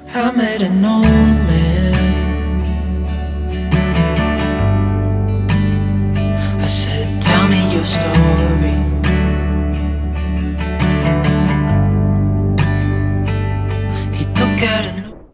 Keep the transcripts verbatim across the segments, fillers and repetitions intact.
I met an old man. I said, tell me your story. He took out a note.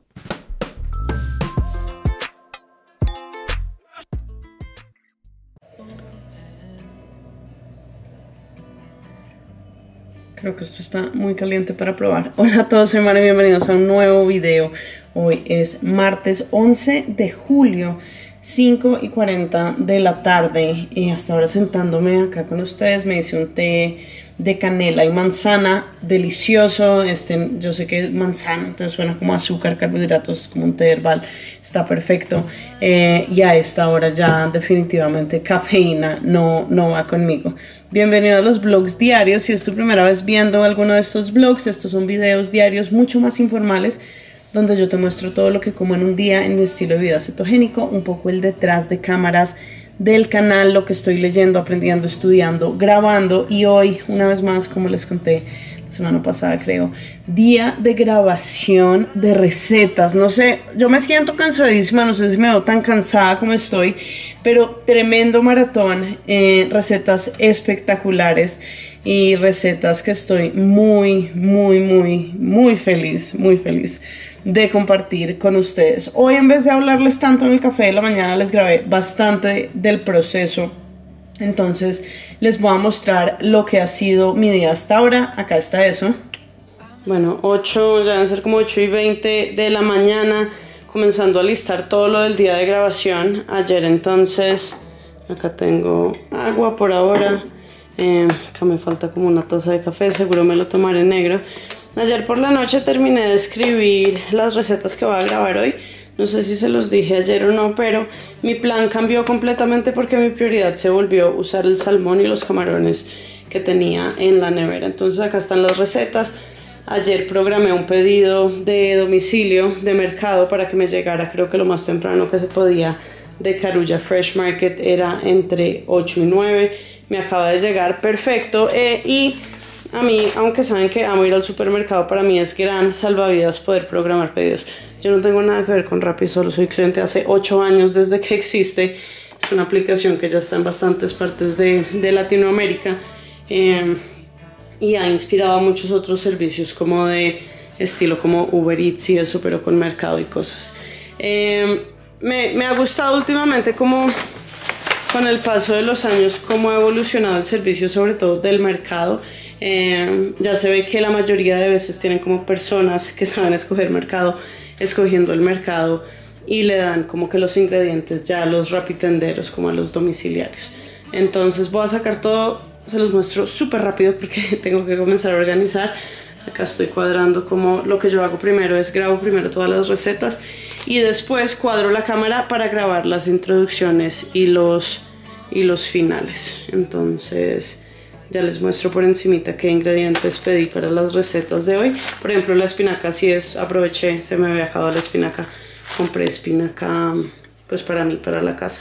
Creo que esto está muy caliente para probar. Hola a todos, soy Mari, bienvenidos a un nuevo video. Hoy es martes once de julio, cinco y cuarenta de la tarde. Y hasta ahora sentándome acá con ustedes, me hice un té de canela y manzana, delicioso. Este, yo sé que es manzana, entonces suena como azúcar, carbohidratos, es como un té herbal, está perfecto. Eh, y a esta hora ya definitivamente cafeína no, no va conmigo. Bienvenido a los vlogs diarios. Si es tu primera vez viendo alguno de estos vlogs, estos son videos diarios mucho más informales, donde yo te muestro todo lo que como en un día en mi estilo de vida cetogénico, un poco el detrás de cámaras del canal, lo que estoy leyendo, aprendiendo, estudiando, grabando. Y hoy, una vez más, como les conté la semana pasada, creo, día de grabación de recetas. No sé, yo me siento cansadísima, no sé si me veo tan cansada como estoy, pero tremendo maratón, eh, recetas espectaculares y recetas que estoy muy, muy, muy, muy feliz, muy feliz de compartir con ustedes. Hoy, en vez de hablarles tanto en el café de la mañana, les grabé bastante del proceso. Entonces les voy a mostrar lo que ha sido mi día hasta ahora. Acá está eso. Bueno, ocho, ya van a ser como ocho y veinte de la mañana, comenzando a listar todo lo del día de grabación. Ayer entonces, acá tengo agua por ahora. Eh, acá me falta como una taza de café, seguro me lo tomaré negro. Ayer por la noche terminé de escribir las recetas que voy a grabar hoy. No sé si se los dije ayer o no, pero mi plan cambió completamente porque mi prioridad se volvió usar el salmón y los camarones que tenía en la nevera. Entonces acá están las recetas. Ayer programé un pedido de domicilio de mercado para que me llegara, creo que lo más temprano que se podía, de Carulla Fresh Market era entre ocho y nueve. Me acaba de llegar perfecto. Eh, y a mí, aunque saben que amo ir al supermercado, para mí es gran salvavidas poder programar pedidos. Yo no tengo nada que ver con Rappi, solo soy cliente hace ocho años desde que existe. Es una aplicación que ya está en bastantes partes de, de Latinoamérica, eh, y ha inspirado a muchos otros servicios como de estilo como Uber Eats y eso, pero con mercado y cosas. Eh, me, me ha gustado últimamente como con el paso de los años cómo ha evolucionado el servicio, sobre todo del mercado. Eh, ya se ve que la mayoría de veces tienen como personas que saben escoger mercado, escogiendo el mercado, y le dan como que los ingredientes ya a los rapitenderos, como a los domiciliarios. Entonces voy a sacar todo, se los muestro súper rápido porque tengo que comenzar a organizar. Acá estoy cuadrando como lo que yo hago primero es grabo primero todas las recetas y después cuadro la cámara para grabar las introducciones y los, y los finales. Entonces ya les muestro por encimita qué ingredientes pedí para las recetas de hoy. Por ejemplo, la espinaca, si es, aproveché, se me había acabado la espinaca. Compré espinaca pues para mí, para la casa.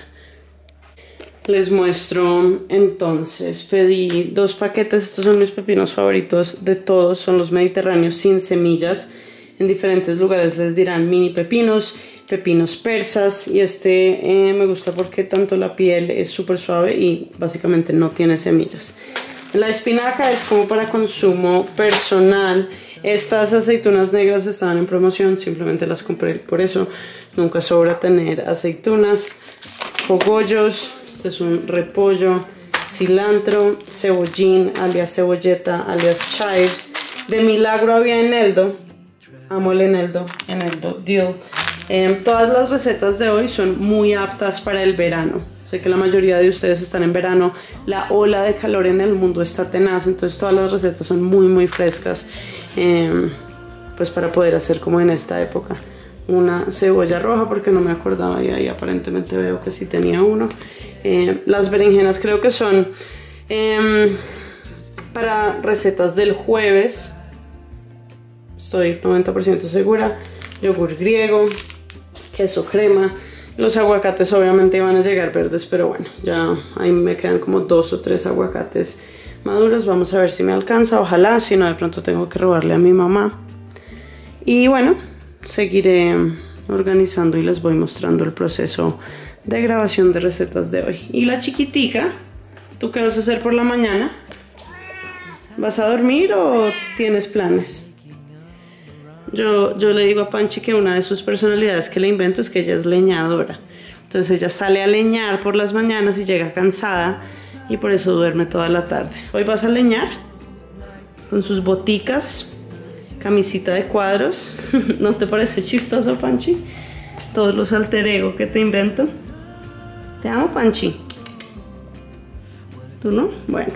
Les muestro, entonces, pedí dos paquetes. Estos son mis pepinos favoritos de todos, son los mediterráneos sin semillas. En diferentes lugares les dirán mini pepinos, pepinos persas, y este eh, me gusta porque tanto la piel es súper suave y básicamente no tiene semillas. La espinaca es como para consumo personal. Estas aceitunas negras estaban en promoción, simplemente las compré por eso. Nunca sobra tener aceitunas. Cogollos, este es un repollo, cilantro, cebollín, alias cebolleta, alias chives. De milagro había eneldo, amo el eneldo, eneldo, dill. Eh, todas las recetas de hoy son muy aptas para el verano. Sé que la mayoría de ustedes están en verano, la ola de calor en el mundo está tenaz, entonces todas las recetas son muy muy frescas, eh, pues para poder hacer como en esta época. Una cebolla roja porque no me acordaba y ahí aparentemente veo que sí tenía uno. Eh, las berenjenas creo que son eh, para recetas del jueves, estoy noventa por ciento segura. Yogur griego, queso crema. Los aguacates obviamente iban a llegar verdes, pero bueno, ya ahí me quedan como dos o tres aguacates maduros. Vamos a ver si me alcanza, ojalá, si no de pronto tengo que robarle a mi mamá. Y bueno, seguiré organizando y les voy mostrando el proceso de grabación de recetas de hoy. Y la chiquitica, ¿tú qué vas a hacer por la mañana? ¿Vas a dormir o tienes planes? Yo, yo le digo a Panchi que una de sus personalidades que le invento es que ella es leñadora. Entonces ella sale a leñar por las mañanas y llega cansada y por eso duerme toda la tarde. ¿Hoy vas a leñar? Con sus boticas, camisita de cuadros. ¿No te parece chistoso, Panchi? Todos los alter ego que te invento. Te amo, Panchi. ¿Tú no? Bueno.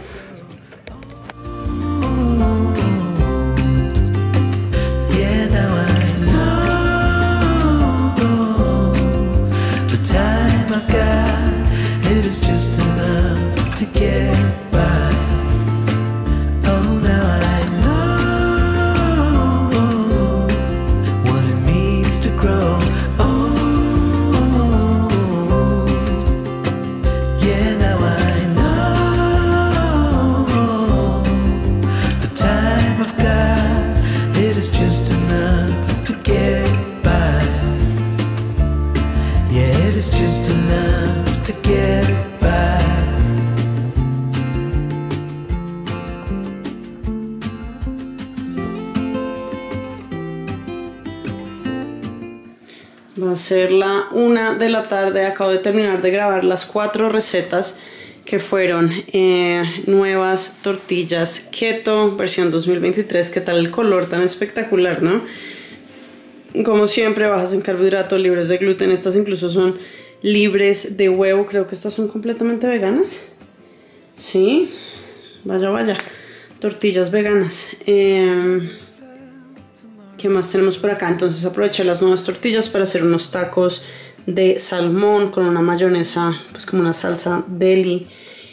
Va a ser la una de la tarde. Acabo de terminar de grabar las cuatro recetas que fueron eh, nuevas tortillas keto versión dos mil veintitrés. ¿Qué tal el color tan espectacular, no? Como siempre, bajas en carbohidratos, libres de gluten. Estas incluso son libres de huevo. Creo que estas son completamente veganas. Sí, vaya, vaya. Tortillas veganas. Eh... ¿Qué más tenemos por acá? Entonces aproveché las nuevas tortillas para hacer unos tacos de salmón con una mayonesa, pues como una salsa deli.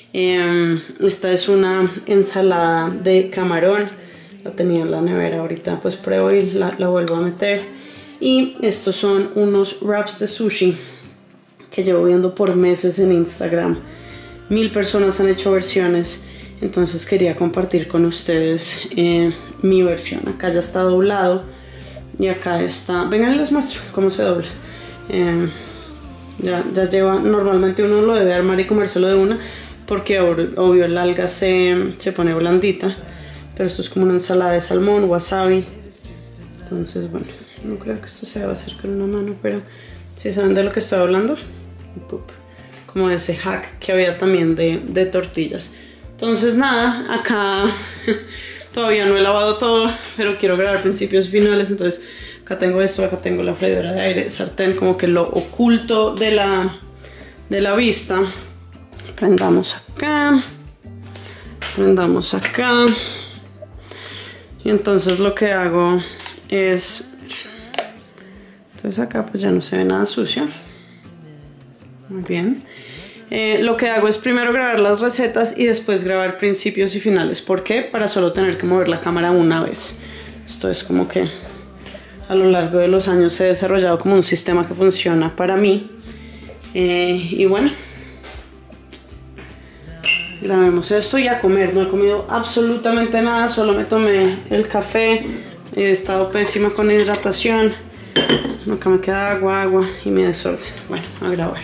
Eh, esta es una ensalada de camarón. La tenía en la nevera ahorita, pues pruebo y la, la vuelvo a meter. Y estos son unos wraps de sushi que llevo viendo por meses en Instagram. Mil personas han hecho versiones. Entonces quería compartir con ustedes eh, mi versión. Acá ya está doblado. Y acá está, vengan y les muestro cómo se dobla. Eh, ya, ya lleva, normalmente uno lo debe armar y comérselo de una, porque obvio el alga se, se pone blandita. Pero esto es como una ensalada de salmón, wasabi. Entonces bueno, no creo que esto se deba hacer con una mano, pero si saben de lo que estoy hablando. Como ese hack que había también de, de tortillas. Entonces nada, acá todavía no he lavado todo, pero quiero grabar principios y finales. Entonces acá tengo esto, acá tengo la freidora de aire, sartén, como que lo oculto de la, de la vista. Prendamos acá, prendamos acá. Y entonces lo que hago es, entonces acá pues ya no se ve nada sucio. Muy bien. Eh, lo que hago es primero grabar las recetas y después grabar principios y finales. ¿Por qué? Para solo tener que mover la cámara una vez. Esto es como que a lo largo de los años he desarrollado como un sistema que funciona para mí. Eh, y bueno, grabemos esto y a comer. No he comido absolutamente nada, solo me tomé el café. He estado pésima con hidratación. Acá me queda agua, agua y mi desorden. Bueno, a grabar.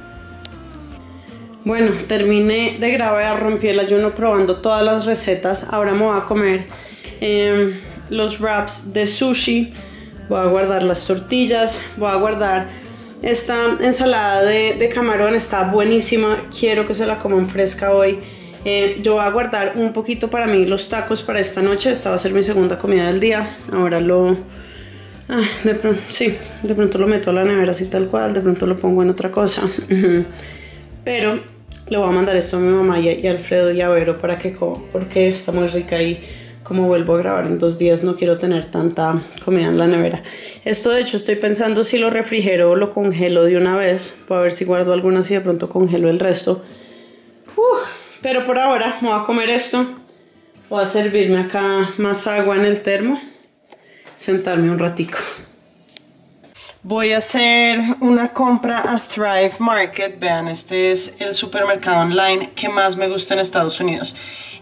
Bueno, terminé de grabar, rompí el ayuno probando todas las recetas. Ahora me voy a comer eh, los wraps de sushi. Voy a guardar las tortillas. Voy a guardar esta ensalada de, de camarón. Está buenísima. Quiero que se la coman fresca hoy. Eh, yo voy a guardar un poquito para mí los tacos para esta noche. Esta va a ser mi segunda comida del día. Ahora lo... Ah, de pronto, sí, de pronto lo meto a la nevera así tal cual. De pronto lo pongo en otra cosa. Pero le voy a mandar esto a mi mamá y a, y a Alfredo y a Vero para que coma, porque está muy rica y como vuelvo a grabar en dos días no quiero tener tanta comida en la nevera. Esto de hecho estoy pensando si lo refrigero o lo congelo de una vez, para ver si guardo algunas y de pronto congelo el resto. Uf, pero por ahora me voy a comer esto. Voy a servirme acá más agua en el termo, sentarme un ratico. Voy a hacer una compra a Thrive Market. Vean, este es el supermercado online que más me gusta en Estados Unidos.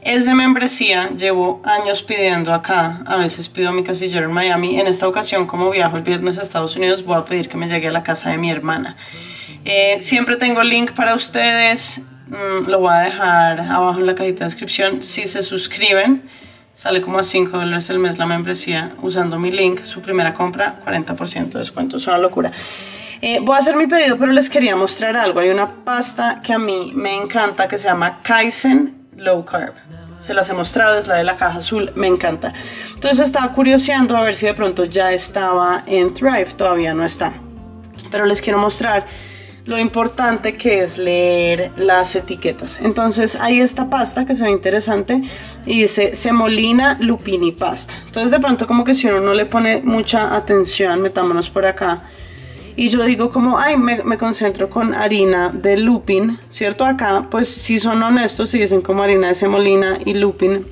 Es de membresía, llevo años pidiendo acá, a veces pido a mi casillero en Miami. En esta ocasión, como viajo el viernes a Estados Unidos, voy a pedir que me llegue a la casa de mi hermana. Eh, siempre tengo link para ustedes, mm, lo voy a dejar abajo en la cajita de descripción. Si se suscriben, sale como a cinco dólares el mes la membresía usando mi link. Su primera compra, cuarenta por ciento de descuento, es una locura. Eh, voy a hacer mi pedido, pero les quería mostrar algo. Hay una pasta que a mí me encanta que se llama Kaizen Low Carb. Se las he mostrado, es la de la caja azul, me encanta. Entonces estaba curioseando a ver si de pronto ya estaba en Thrive, todavía no está. Pero les quiero mostrar lo importante que es leer las etiquetas. Entonces hay esta pasta que se ve interesante y dice semolina lupini pasta. Entonces de pronto como que si uno no le pone mucha atención, metámonos por acá. Y yo digo como, ay, me, me concentro con harina de lupin, ¿cierto? Acá, pues, si son honestos, si dicen como harina de semolina y lupin,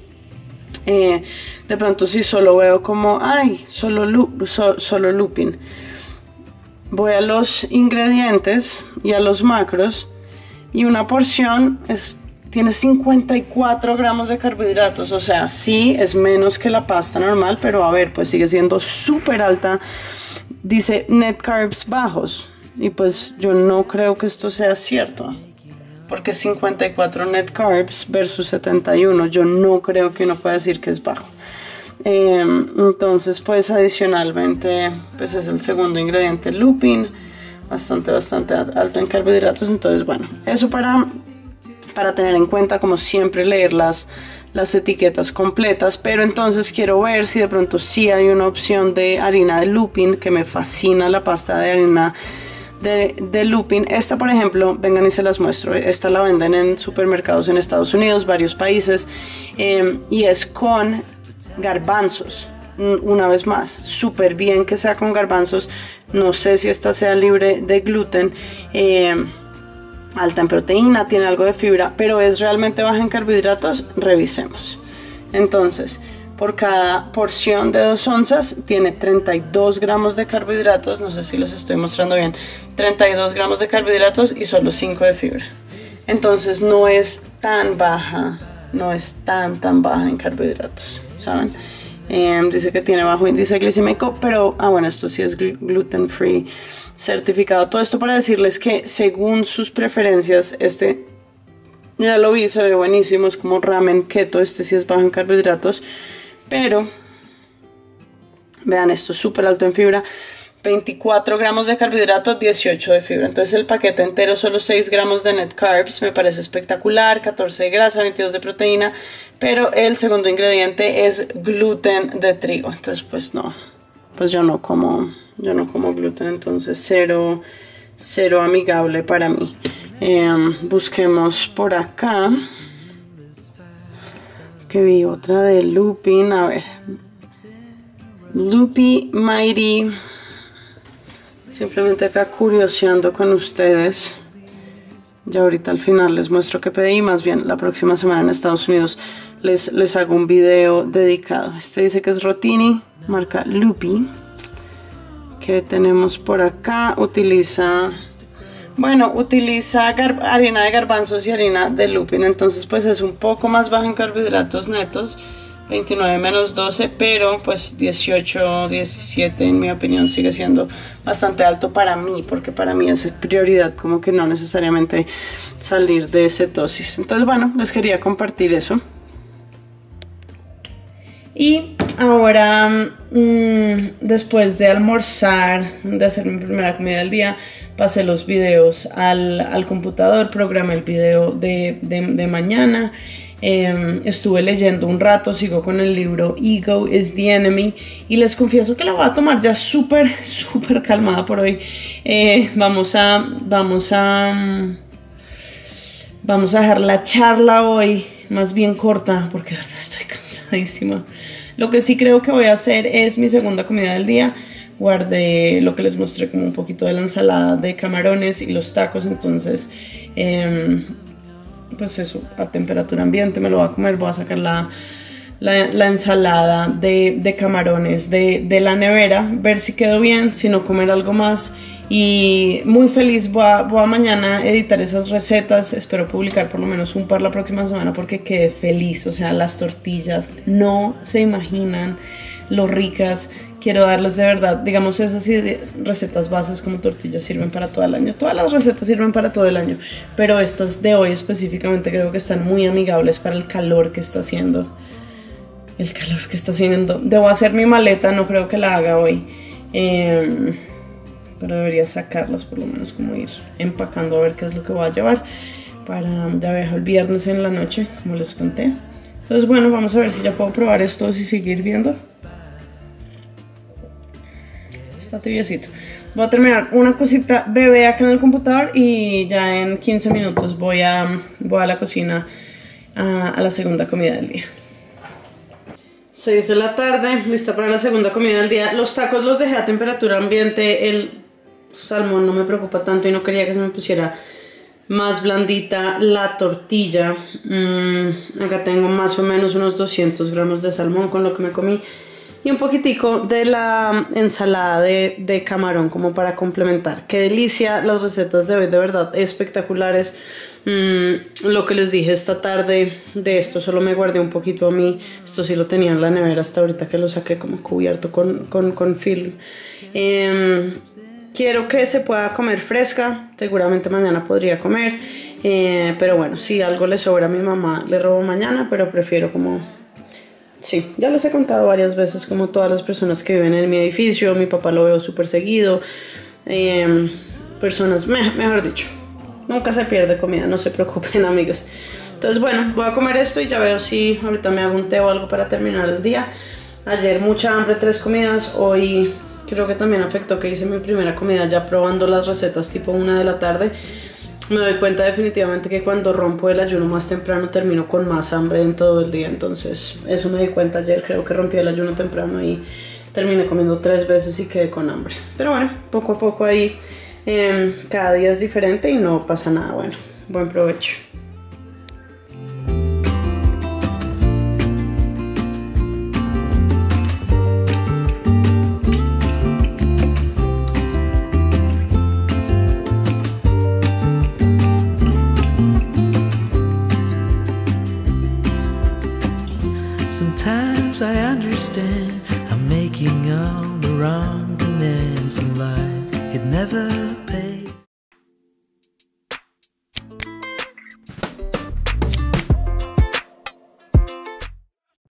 eh, de pronto si solo veo como, ay, solo, lup, so, solo lupin. Voy a los ingredientes y a los macros, y una porción es, tiene cincuenta y cuatro gramos de carbohidratos, o sea, sí, es menos que la pasta normal, pero a ver, pues sigue siendo súper alta. Dice net carbs bajos y pues yo no creo que esto sea cierto, porque cincuenta y cuatro net carbs versus setenta y uno, yo no creo que uno pueda decir que es bajo. Eh, entonces pues adicionalmente pues es el segundo ingrediente, lupin, bastante bastante alto en carbohidratos. Entonces bueno, eso para, para tener en cuenta, como siempre, leer las las etiquetas completas. Pero entonces quiero ver si de pronto sí hay una opción de harina de lupin, que me fascina la pasta de harina de, de lupin. Esta, por ejemplo, vengan y se las muestro. Esta la venden en supermercados en Estados Unidos, varios países, eh, y es con garbanzos. Una vez más, súper bien que sea con garbanzos. No sé si esta sea libre de gluten, eh, alta en proteína, tiene algo de fibra, pero es realmente baja en carbohidratos. Revisemos. Entonces, por cada porción de dos onzas tiene treinta y dos gramos de carbohidratos. No sé si les estoy mostrando bien. treinta y dos gramos de carbohidratos y solo cinco de fibra. Entonces no es tan baja, no es tan tan baja en carbohidratos, ¿saben? Eh, dice que tiene bajo índice glicémico, pero, ah bueno, esto sí es gluten free certificado. Todo esto para decirles que según sus preferencias, este ya lo vi, se ve buenísimo, es como ramen keto. Este sí es bajo en carbohidratos, pero vean, esto es súper alto en fibra, veinticuatro gramos de carbohidratos, dieciocho de fibra. Entonces el paquete entero solo seis gramos de net carbs, me parece espectacular, catorce de grasa, veintidós de proteína, pero el segundo ingrediente es gluten de trigo. Entonces pues no, pues yo no como yo no como gluten, entonces cero cero amigable para mí. Eh, busquemos por acá, que vi otra de lupin. A ver, Lupi Mighty. Simplemente acá curioseando con ustedes. Ya ahorita al final les muestro qué pedí. Más bien la próxima semana en Estados Unidos les, les hago un video dedicado. Este dice que es Rotini, marca Lupi. Que tenemos por acá. Utiliza, bueno, utiliza harina de garbanzos y harina de lupin. Entonces pues es un poco más bajo en carbohidratos netos, veintinueve menos doce, pero pues dieciocho, diecisiete en mi opinión sigue siendo bastante alto para mí, porque para mí es prioridad como que no necesariamente salir de cetosis. Entonces bueno, les quería compartir eso. Y ahora, mmm, después de almorzar, de hacer mi primera comida del día, pasé los videos al, al computador, programé el video de, de, de mañana. Eh, estuve leyendo un rato, sigo con el libro Ego is the Enemy, y les confieso que la voy a tomar ya súper, súper calmada por hoy. Eh, vamos a, vamos a, vamos a dejar la charla hoy más bien corta, porque de verdad estoy cansadísima. Lo que sí creo que voy a hacer es mi segunda comida del día. Guardé lo que les mostré, como un poquito de la ensalada de camarones y los tacos, entonces eh, pues eso, a temperatura ambiente me lo voy a comer. Voy a sacar la, la, la ensalada de, de camarones de, de la nevera, ver si quedó bien, si no comer algo más. Y muy feliz, voy a, voy a mañana editar esas recetas, espero publicar por lo menos un par la próxima semana porque quedé feliz. O sea, las tortillas no se imaginan lo ricas. Quiero darles de verdad, digamos, esas recetas bases como tortillas sirven para todo el año. Todas las recetas sirven para todo el año, pero estas de hoy específicamente creo que están muy amigables para el calor que está haciendo. El calor que está haciendo. Debo hacer mi maleta, no creo que la haga hoy. Eh, pero debería sacarlas, por lo menos como ir empacando a ver qué es lo que voy a llevar para, ya viajo el viernes en la noche, como les conté. Entonces bueno, vamos a ver si ya puedo probar esto y seguir viendo. Está tibiecito. Voy a terminar una cosita bebé acá en el computador y ya en quince minutos voy a, voy a la cocina a, a la segunda comida del día. seis de la tarde, lista para la segunda comida del día. Los tacos los dejé a temperatura ambiente. El salmón no me preocupa tanto y no quería que se me pusiera más blandita la tortilla. Mm, acá tengo más o menos unos doscientos gramos de salmón con lo que me comí. Y un poquitico de la ensalada de, de camarón como para complementar. ¡Qué delicia! Las recetas de hoy de verdad espectaculares. Mm, lo que les dije esta tarde de esto solo me guardé un poquito a mí. Esto sí lo tenía en la nevera hasta ahorita que lo saqué como cubierto con, con, con film. Eh, quiero que se pueda comer fresca. Seguramente mañana podría comer. Eh, pero bueno, si algo le sobra a mi mamá le robo mañana, pero prefiero como... Sí, ya les he contado varias veces como todas las personas que viven en mi edificio, mi papá lo veo súper seguido, eh, personas, me, mejor dicho, nunca se pierde comida, no se preocupen amigos. Entonces bueno, voy a comer esto y ya veo si ahorita me hago un té o algo para terminar el día. Ayer mucha hambre, tres comidas, hoy creo que también afectó que hice mi primera comida ya probando las recetas tipo una de la tarde. Me doy cuenta definitivamente que cuando rompo el ayuno más temprano termino con más hambre en todo el día. Entonces eso me di cuenta ayer, creo que rompí el ayuno temprano y terminé comiendo tres veces y quedé con hambre. Pero bueno, poco a poco ahí, eh, cada día es diferente y no pasa nada. Bueno, buen provecho. Sometimes I understand I'm making all the wrong demands in life. It never